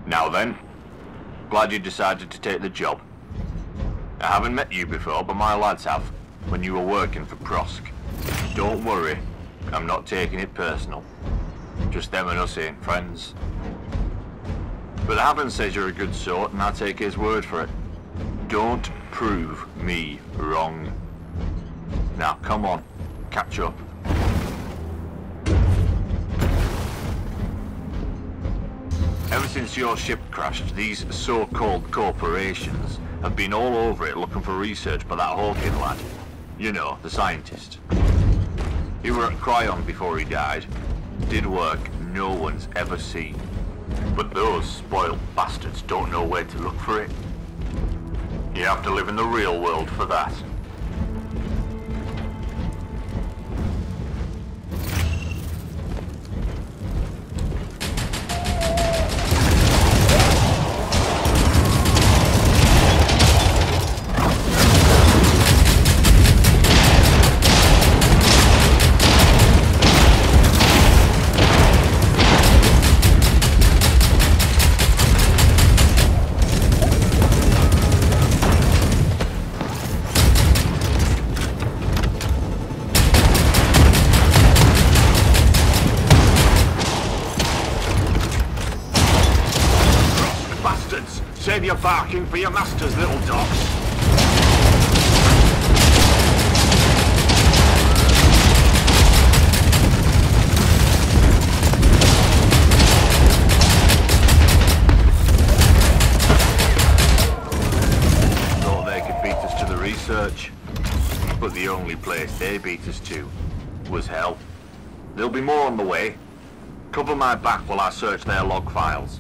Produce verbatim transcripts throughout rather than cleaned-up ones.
Now then, glad you decided to take the job. I haven't met you before, but my lads have, when you were working for Prosk. Don't worry, I'm not taking it personal. Just them and us ain't friends. But Haven says you're a good sort, and I'll take his word for it. Don't prove me wrong. Now, come on, catch up. Ever since your ship crashed, these so-called corporations have been all over it looking for research by that Hawken lad. You know, the scientist. He were at Cryon before he died. Did work no one's ever seen. But those spoiled bastards don't know where to look for it. You have to live in the real world for that. Save your barking for your masters, little dogs. Thought they could beat us to the research, but the only place they beat us to was hell. There'll be more on the way. Cover my back while I search their log files.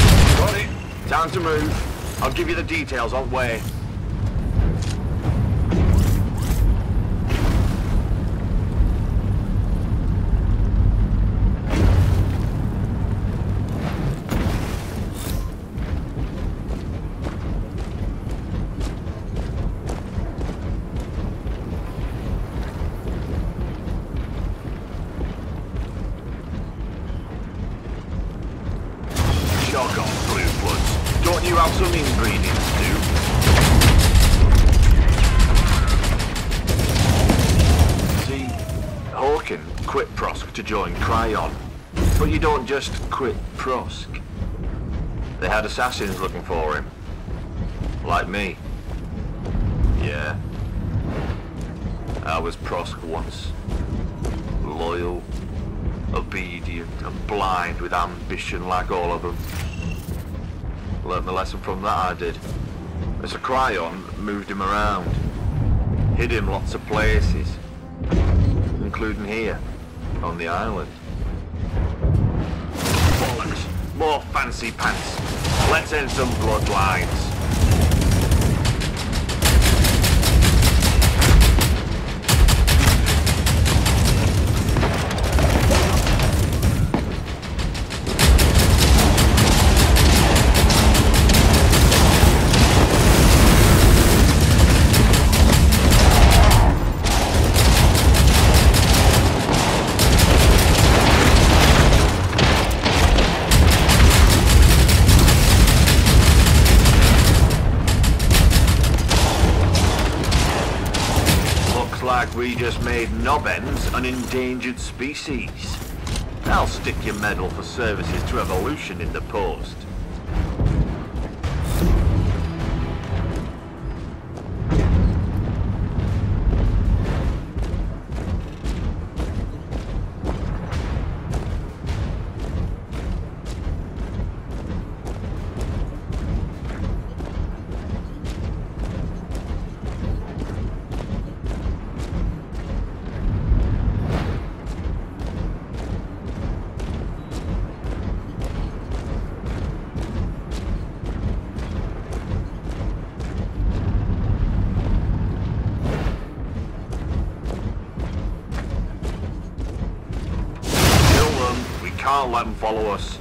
Time to move. I'll give you the details on the way. about some ingredients too. See, Hawken quit Prosk to join Cryon, but you don't just quit Prosk. They had assassins looking for him. Like me. Yeah. I was Prosk once. Loyal, obedient, and blind with ambition like all of them. Learned the lesson from that, I did. As a Cryon moved him around. Hid him lots of places. Including here, on the island. Bollocks! More fancy pants. Let's end some bloodlines. Like we just made Nobbens an endangered species. I'll stick your medal for services to evolution in the post. Can't let them follow us.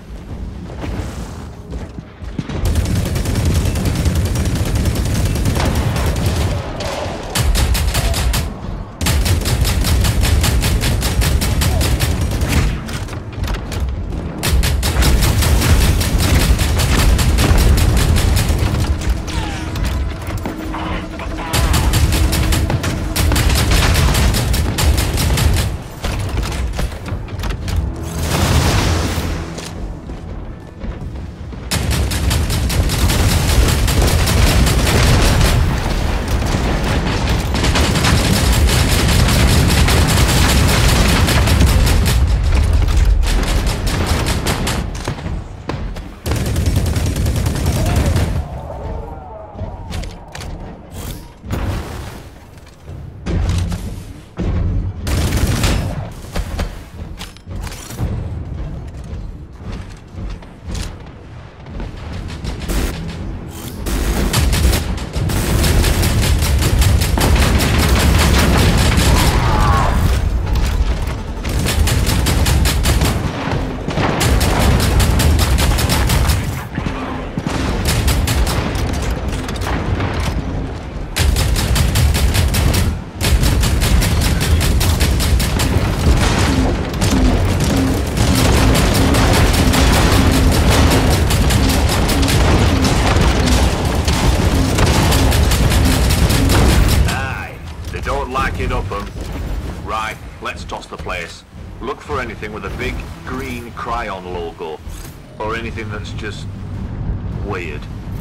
Right, let's toss the place. Look for anything with a big green Cryon logo. Or anything that's just weird.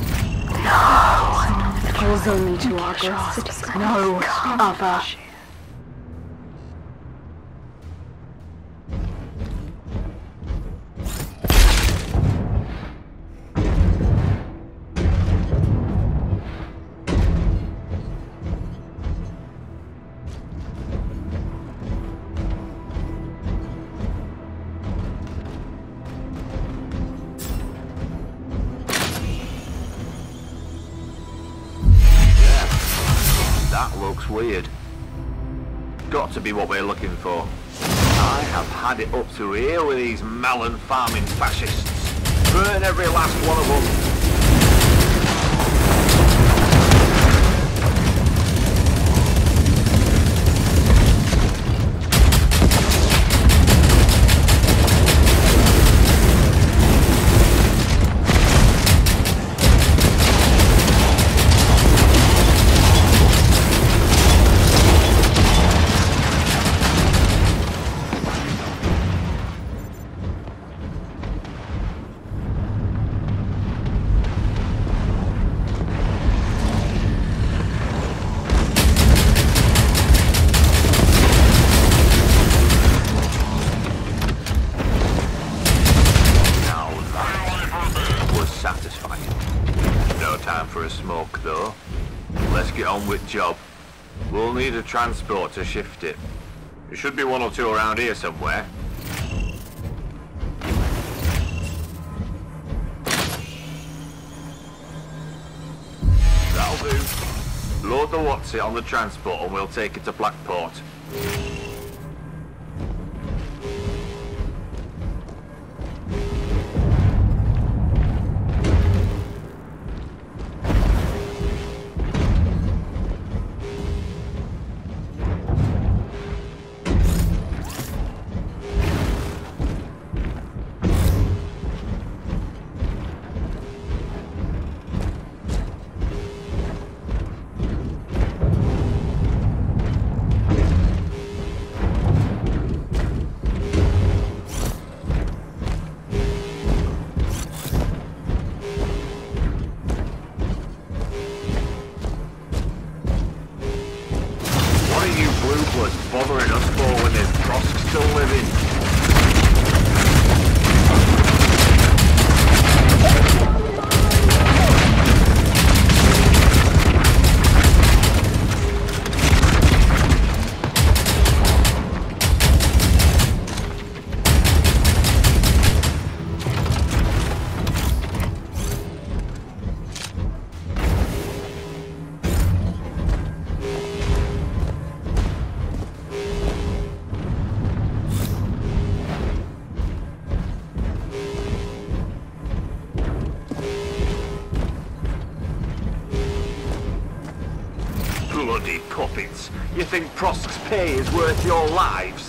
No, it was only to August. No other. That looks weird. Got to be what we're looking for. I have had it up to here with these melon farming fascists. Burn every last one of them. satisfying. No time for a smoke, though. Let's get on with job. We'll need a transport to shift it. There should be one or two around here somewhere. That'll do. Load the what's-it on the transport and we'll take it to Blackport. Bothering us for when there's Prosk still living. Bloody puppets! You think Prosk's pay is worth your lives?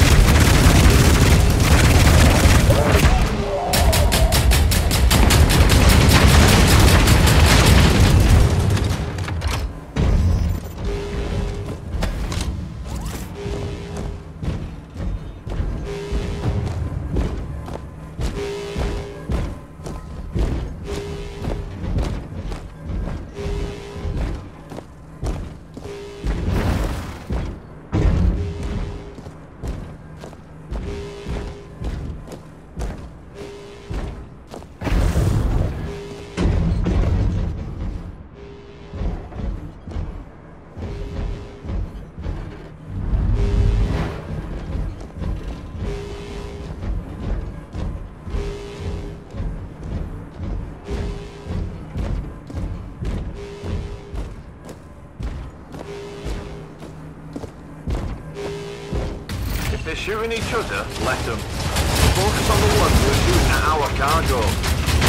If they're shooting each other, let them. Focus on the ones who are shooting at our cargo.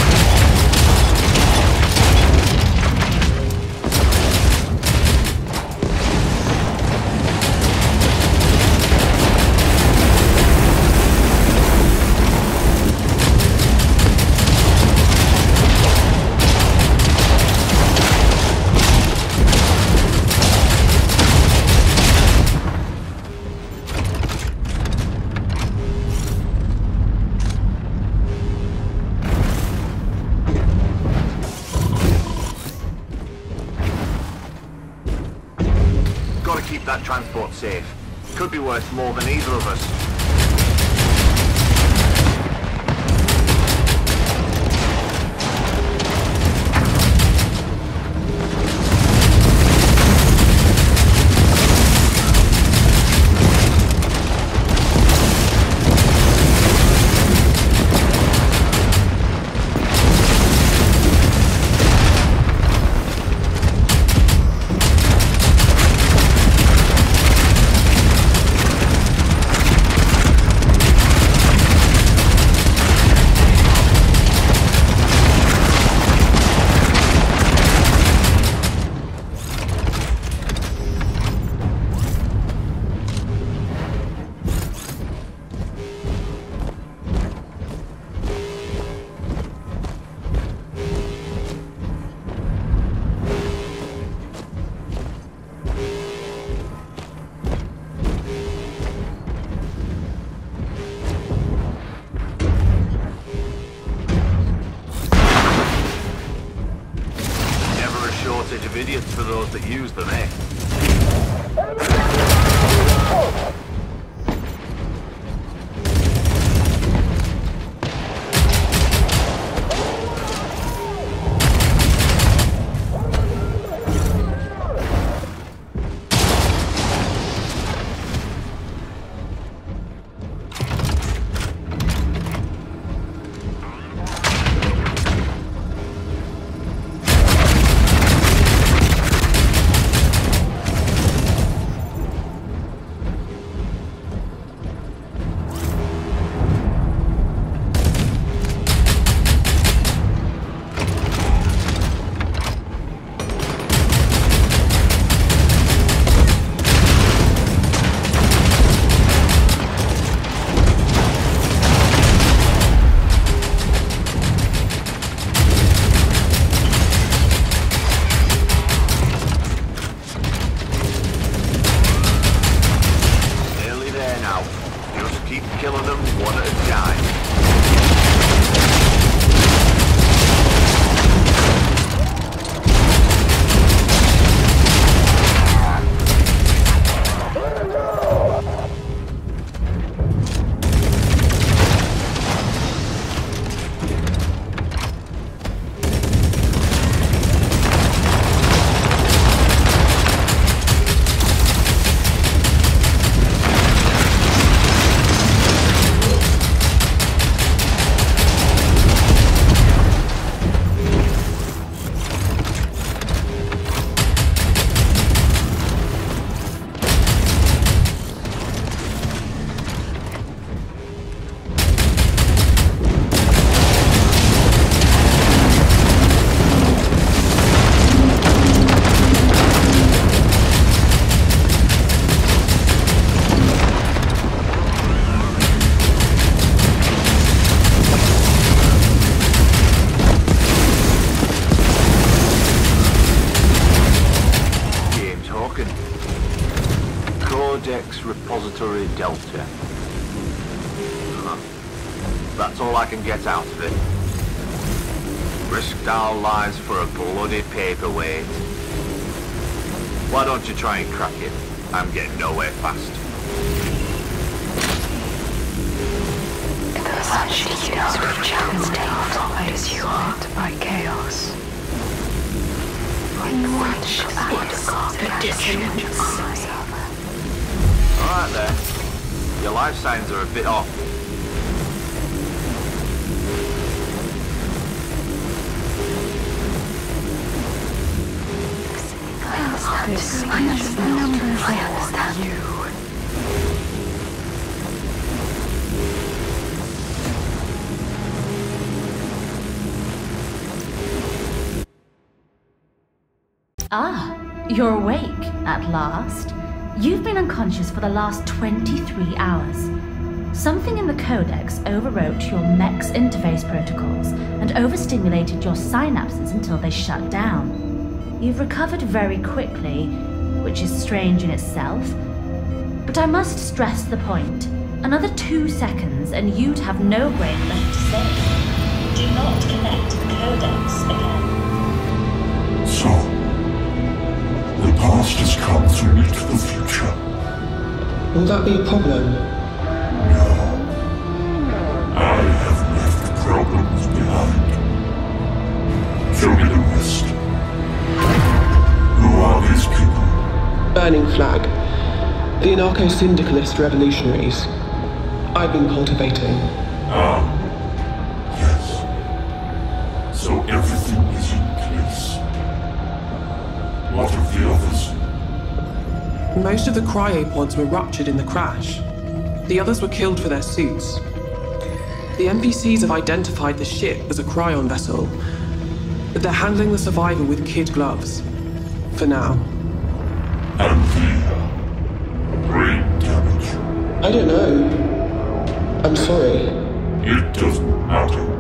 Gotta keep that transport safe. Could be worth more than either of us. Shortage of idiots for those that use them, eh? Codex Repository Delta. Huh. That's all I can get out of it. Risked our lives for a bloody paperweight. Why don't you try and crack it? I'm getting nowhere fast. The such units which shall stay followed as you are by chaos. In which the dissonance. Alright there. Your life signs are a bit off. This I understand. I understand you. Ah, you're awake at last. You've been unconscious for the last twenty-three hours. Something in the Codex overwrote your mech's interface protocols and overstimulated your synapses until they shut down. You've recovered very quickly, which is strange in itself. But I must stress the point. Another two seconds and you'd have no brain left to say. Do not connect to the Codex again. So, the past has come to meet the future. Will that be a problem? No. I have left problems behind. Show me the rest. Who are these people? Burning Flag. The anarcho-syndicalist revolutionaries. I've been cultivating. Ah. Yes. So everything is in place. What of the others? Most of the cryopods were ruptured in the crash. The others were killed for their suits. The N P Cs have identified the ship as a cryon vessel, but they're handling the survivor with kid gloves. For now. And the brain damage? I don't know. I'm sorry. It doesn't matter.